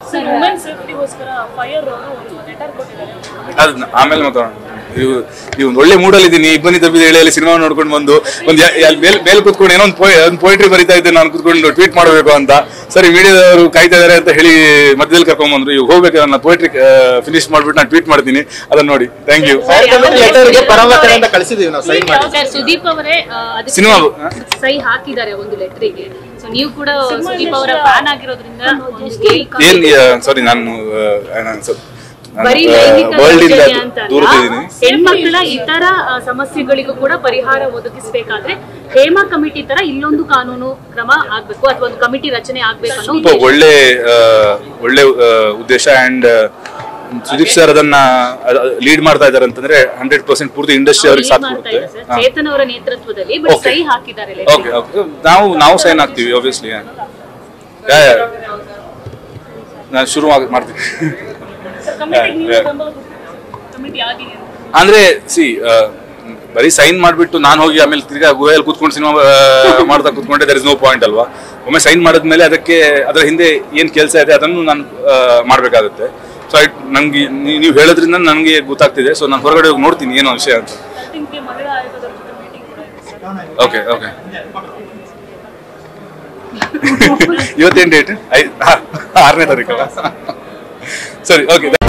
Women ಸೇಫ್ಟಿಗೋಸ್ಕರ fire ಅವರು letter ಕೊಟ್ಟಿದ್ದಾರೆ. ಅದು ಆಮೇಲೆ ಮಾತಾಡೋಣ. ನೀವು ಒಳ್ಳೆ ಮೂಡಲ್ಲಿ ಇದ್ದೀನಿ. ಇಬ್ಬನಿ ತಪ್ಪಿದ ಹೇಳಿ ಸಿನಿಮಾ ನೋಡ್ಕೊಂಡು ಬಂದು ಒಂದು ಮೇಲೆ ಕೂತ್ಕೊಂಡು ಏನೋ ಒಂದು ಪೋಯಿಟ್ರಿ ಬರಿತಾ ಇದ್ದೆ ನಾನು ಕೂತ್ಕೊಂಡು ಟ್ವೀಟ್ ಮಾಡಬೇಕು ಅಂತ. ಸರಿ ಮೀಡಿಯಾದವರು ಕಾಯ್ತಾ ಇದಾರೆ ಅಂತ ಹೇಳಿ ಮಧ್ಯದಲ್ಲಿ ಕರ್ಕೊಂಡ್ ಬಂದ್ರು. ಇವಾಗ ಹೋಗ್ಬೇಕು, ನಾನು ಪೋಯಿಟ್ರಿ ಫಿನಿಶ್ ಮಾಡ್ಬಿಟ್ಟು ನಾನು ಟ್ವೀಟ್ ಮಾಡ್ತೀನಿ, ಅದನ್ನ ನೋಡಿ. Thank you. ಸುದೀಪ್ ಅವರೇ ಸಿನಿಮಾ ಸಹಿ ಹಾಕಿದ್ದಾರೆ ಒಂದು ಲೆಟರ್ಗೆ. ಸೊ ನೀವು ಕೂಡ ಸುದೀಪ್ ಅವರ ಫ್ಯಾನ್ ಆಗಿರೋದ್ರಿಂದ ಏನ್ ಸಾರಿ ನಾನು ಬರೀ ಲೈಂಗಿಕ ದೌರ್ಜನ್ಯ ಅಂತ ಹೆಣ್ಮಕ್ಳ ಇತರ ಸಮಸ್ಯೆಗಳಿಗೂ ಕೂಡ ಪರಿಹಾರ ಒದಗಿಸಬೇಕಾದ್ರೆ ಹೇಮಾ ಕಮಿಟಿ ತರ ಇಲ್ಲೊಂದು ಕಾನೂನು ಕ್ರಮ ಆಗ್ಬೇಕು ಅಥವಾ ಒಂದು ಕಮಿಟಿ ರಚನೆ ಆಗ್ಬೇಕು ಅನ್ನೋ ಒಳ್ಳೆ ಉದ್ದೇಶ. ಅಂಡ್ ಸುದೀಪ್ ಸರ್ ಅದನ್ನ ಲೀಡ್ ಮಾಡ್ತಾ ಇದಾರೆ ಅಂತಂದ್ರೆ 100% ಪೂರ್ತಿ ಇಂಡಸ್ಟ್ರಿ ಅವ್ರಿಗೆ ಸಾಥ್ ಕೊಡುತ್ತೆ. ಚೇತನ್ ಅವರ ನೇತೃತ್ವದಲ್ಲಿ ಸಹಿ ಹಾಕಿದ್ದಾರೆ. ನಾವು ಸೈನ್ ಹಾಕ್ತೀವಿ ಆಬ್ವಿಯಸ್ಲಿ. ನಾನು ಶುರು ಮಾಡ್ತೀನಿ ಅಂದ್ರೆ ಬರೀ ಸೈನ್ ಮಾಡ್ಬಿಟ್ಟು ನಾನು ಹೋಗಿ ಆಮೇಲೆ ತಿರ್ಗಾ ಗುಹೆಯಲ್ಲಿ ಕೂತ್ಕೊಂಡು ಸಿನಿಮಾ ಮಾಡ್ತಾ ಕೂತ್ಕೊಂಡೆ ದರ್ ಇಸ್ ನೋ ಪಾಯಿಂಟ್ ಅಲ್ವಾ. ಒಮ್ಮೆ ಸೈನ್ ಮಾಡಿದ್ಮೇಲೆ ಅದರ ಹಿಂದೆ ಏನ್ ಕೆಲಸ ಇದೆ ಅದನ್ನು ನಾನು ಮಾಡ್ಬೇಕಾಗುತ್ತೆ. ಸೊ ನಂಗೆ ನೀವು ಹೇಳೋದ್ರಿಂದ ನನಗೆ ಗೊತ್ತಾಗ್ತಿದೆ. ಸೊ ನಾನು ಹೊರಗಡೆ ಹೋಗಿ ನೋಡ್ತೀನಿ ಏನೋ ವಿಷಯ ಅಂತ. ಓಕೆ ಓಕೆ ಇವತ್ತೇನು ಡೇಟ್? 6ನೇ ತಾರೀಕಲ್ಲ. ಸರಿ, ಓಕೆ.